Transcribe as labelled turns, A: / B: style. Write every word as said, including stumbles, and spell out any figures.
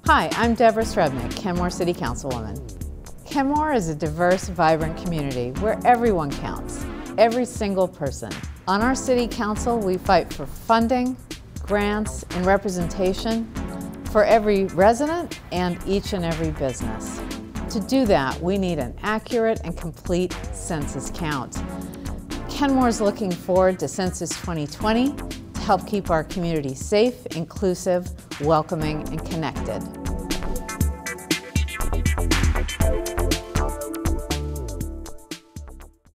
A: Hi, I'm Debra Srebnik, Kenmore City Councilwoman. Kenmore is a diverse, vibrant community where everyone counts, every single person. On our City Council, we fight for funding, grants, and representation for every resident and each and every business. To do that, we need an accurate and complete census count. Kenmore is looking forward to Census twenty twenty to help keep our community safe, inclusive, welcoming, and connected.